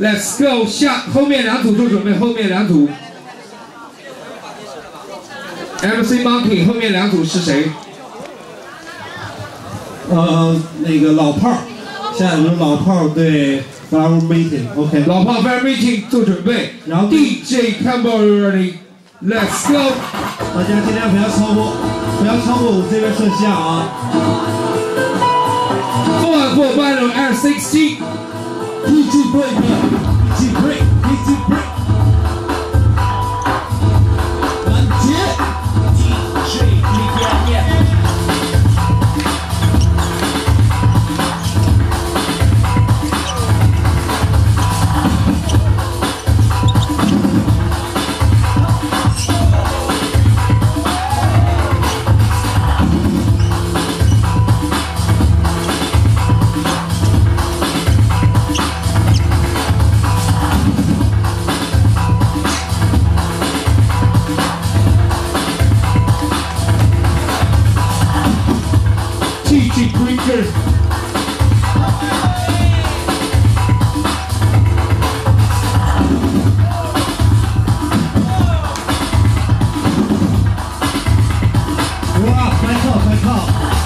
Let's go， 后面两组做准备，后面两组。MC Monkey 后面两组是谁？ 那个老炮儿，现在是老炮儿对 Flower Meeting，OK。 老炮 Flower Meeting 做准备，然后 DJ Campbell ready，Let's go。 大家尽量不要超过我这边摄像啊。 4 Battle R60。DJ break，DJ break，DJ break。完结。DJ yeah。 TG Breaker。 哇，快靠，快靠！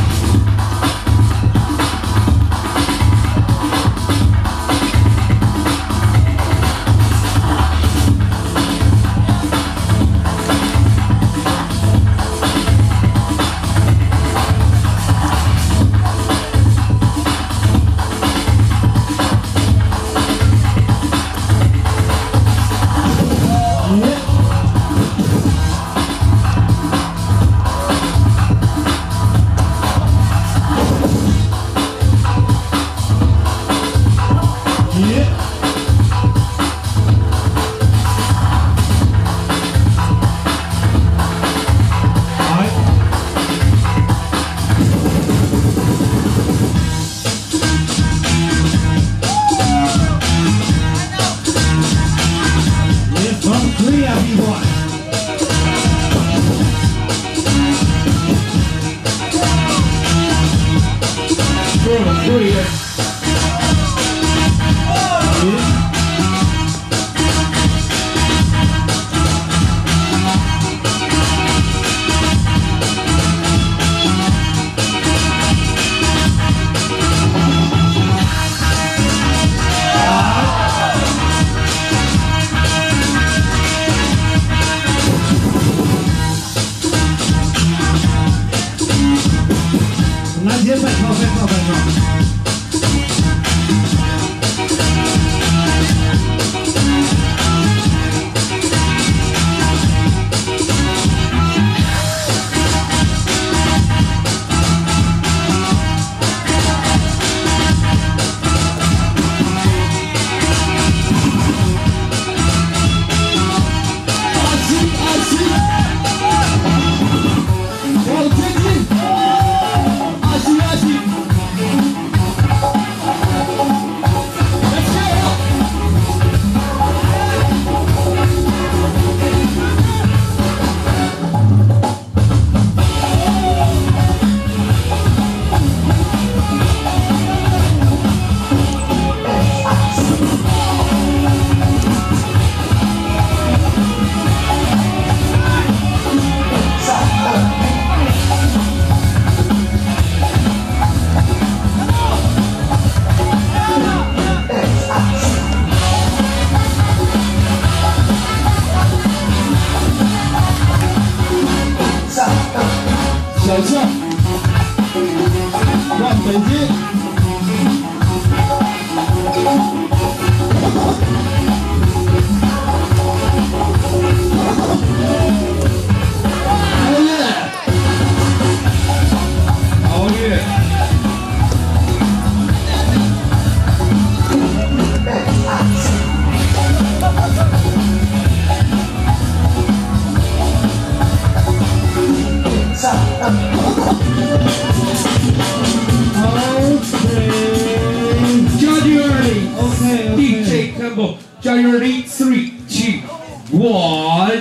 拦截，快靠，快靠，快靠！小将，万北京。熬夜。DJ Campbell, January 3, 2, 1.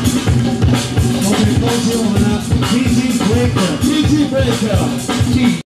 OK， 恭喜我们的 TG Breaker，TG Breaker。